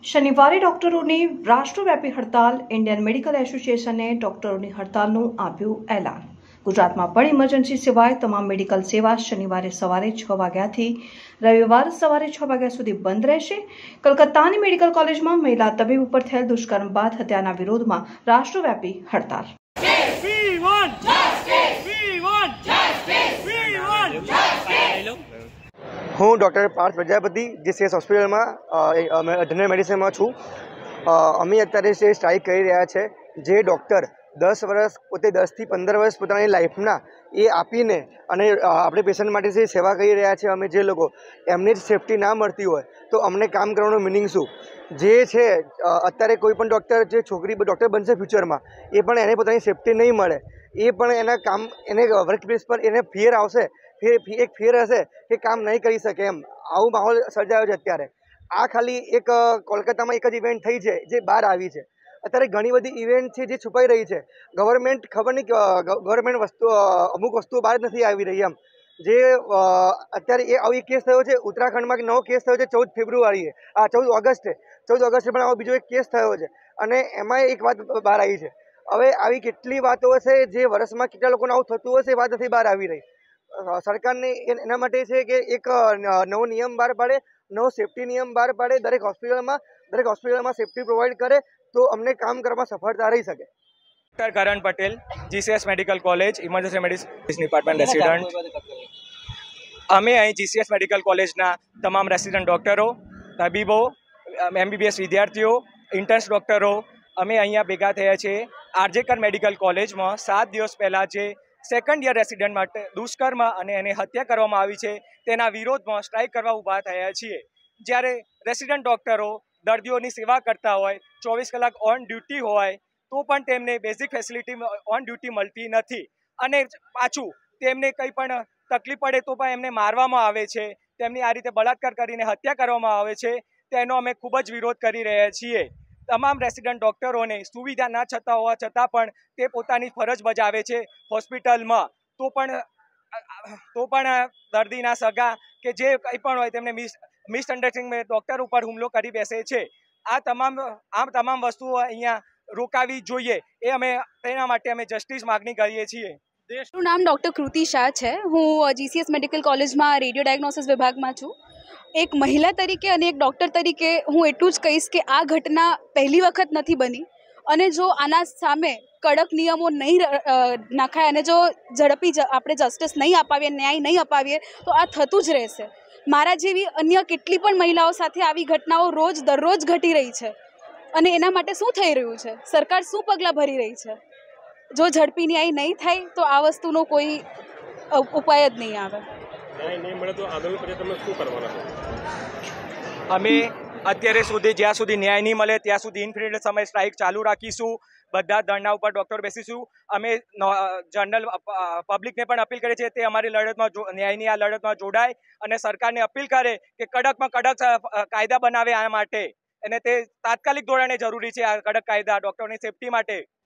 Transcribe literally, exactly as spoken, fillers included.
શનિવારે ડોક્ટરોની રાષ્ટ્રવ્યાપી હડતાલ. ઇન્ડિયન મેડિકલ એસોસિએશને ડોક્ટરોની હડતાલનું આપ્યું એલાન. ગુજરાતમાં પણ ઇમરજન્સી સિવાય તમામ મેડિકલ સેવા શનિવારે સવારે છ વાગ્યાથી રવિવાર સવારે છ વાગ્યા સુધી બંધ રહેશે. કલકત્તાની મેડિકલ કોલેજમાં મહિલા તબીબ ઉપર થયેલ દુષ્કર્મ બાદ હત્યાના વિરોધમાં રાષ્ટ્રવ્યાપી હડતાલ. હું ડૉક્ટર પાર્થ પ્રજાપતિ જીસીએસ હોસ્પિટલમાં જનરલ મેડિસિનમાં છું. અમે અત્યારે જે સ્ટ્રાઇક કરી રહ્યા છે, જે ડૉક્ટર દસ વર્ષ પોતે દસથી પંદર વર્ષ પોતાની લાઈફના એ આપીને અને આપણે પેશન્ટ માટે જે સેવા કરી રહ્યા છે, અમે જે લોકો એમની જ સેફટી ના મળતી હોય તો અમને કામ કરવાનું મિનિંગ શું? જે છે અત્યારે કોઈ પણ ડૉક્ટર જે છોકરી ડૉક્ટર બનશે ફ્યુચરમાં, એ પણ એને પોતાની સેફટી નહીં મળે, એ પણ એના કામ એને વર્ક પ્લેસ પર એને ફિયર આવશે, એક ફિયર હશે કે કામ નહીં કરી શકે. એમ આવું માહોલ સર્જાયો છે અત્યારે. આ ખાલી એક કોલકાતામાં એક જ ઇવેન્ટ થઈ છે જે બહાર આવી છે. અત્યારે ઘણી બધી ઇવેન્ટ છે જે છુપાઈ રહી છે. ગવર્મેન્ટ ખબર નહીં ગવર્મેન્ટ વસ્તુ અમુક વસ્તુઓ બહાર નથી આવી રહી. એમ જે અત્યારે એ આવો કેસ થયો છે ઉત્તરાખંડમાં, નવો કેસ થયો છે ચૌદ ફેબ્રુઆરીએ આ ચૌદ ઓગસ્ટે ચૌદ ઓગસ્ટે પણ આવો બીજો એક કેસ થયો છે. અને એમાં એક વાત બહાર આવી છે. હવે આવી કેટલી વાતો હશે જે વર્ષમાં કેટલા લોકોને આવું થતું હશે, એ વાત નથી બહાર આવી રહી. સરકારને એના માટે છે કે એક નવો નિયમ બહાર પાડે, નવો સેફટી નિયમ બહાર પાડે, દરેક હોસ્પિટલમાં દરેક હોસ્પિટલમાં સેફટી પ્રોવાઈડ કરે તો અમને કામ કરવામાં સફળતા રહી શકે. Doctor Karan Patel, GCS medical college, emergency medicine department resident. અમે અહીં જીસીએસ મેડિકલ કોલેજના તમામ રેસિડન્ટ ડૉક્ટરો, તબીબો, એમબીબીએસ વિદ્યાર્થીઓ, ઇન્ટર્ન્સ ડૉક્ટરો અમે અહીંયા ભેગા થયા છીએ. આરજેકર મેડિકલ કોલેજમાં સાત દિવસ પહેલાં જે સેકન્ડ યર રેસિડન્ટ માટે દુષ્કર્મ અને એને હત્યા કરવામાં આવી છે, તેના વિરોધમાં સ્ટ્રાઇક કરવા ઊભા થયા છીએ. જ્યારે રેસિડન્ટ ડૉક્ટરો દર્દીઓની સેવા કરતા હોય, ચોવીસ કલાક ઓન ડ્યુટી હોય, તો પણ તેમને બેઝિક ફેસિલિટી ઓન ડ્યુટી મળતી નથી. અને પાછું તેમને કંઈ પણ તકલીફ પડે તો પણ એમને મારવામાં આવે છે, તેમની આ રીતે બળાત્કાર કરીને હત્યા કરવામાં આવે છે. તેનો અમે ખૂબ જ વિરોધ કરી રહ્યા છીએ. તમામ રેસિડન્ટ ડૉક્ટરોને સુવિધા ના છતાં હોવા છતાં પણ તે પોતાની ફરજ બજાવે છે હોસ્પિટલમાં. તો પણ તો પણ દર્દીના સગા કે જે કંઈ પણ હોય તેમને મિસ મિસઅન્ડરસ્ટેન્ડિંગ ડૉક્ટર ઉપર હુમલો કરી બેસે છે. આ તમામ આ તમામ વસ્તુઓ અહીંયા રોકાવી જોઈએ. એ અમે તેના માટે અમે જસ્ટિસ માગણી કરીએ છીએ. મારું નામ ડૉક્ટર કૃતિ શાહ છે. હું જીસીએસ મેડિકલ કોલેજમાં રેડિયો ડાયગ્નોસિસ વિભાગમાં છું. એક મહિલા તરીકે અને એક ડૉક્ટર તરીકે હું એટલું જ કહીશ કે આ ઘટના પહેલી વખત નથી બની. અને જો આના સામે કડક નિયમો નહીં નાખાય અને જો ઝડપી આપણે જસ્ટિસ નહીં અપાવીએ, ન્યાય નહીં અપાવીએ તો આ થતું જ રહેશે. મારા જેવી અન્ય કેટલી પણ મહિલાઓ સાથે આવી ઘટનાઓ રોજ દરરોજ ઘટી રહી છે. અને એના માટે શું થઈ રહ્યું છે? સરકાર શું પગલાં ભરી રહી છે? જો ઝડપી ન્યાય નહીં થાય તો આ વસ્તુનો કોઈ ઉપાય જ નહીં આવે. અમે અત્યારે સુધી જ્યાં સુધી ન્યાય નહીં મળે ત્યાં સુધી ઇન્ફિનિટ સમય સ્ટ્રાઇક ચાલુ રાખીશું. બધા ધરણા ઉપર ડૉક્ટર બેસીશું. અમે જનરલ પબ્લિકને પણ અપીલ કરીએ છીએ તે અમારી લડતમાં ન્યાયની આ લડતમાં જોડાય અને સરકારને અપીલ કરે કે કડકમાં કડક કાયદા બનાવે આ માટે. અને તે તાત્કાલિક ધોરણે જરૂરી છે આ કડક કાયદા ડૉક્ટરની સેફટી માટે.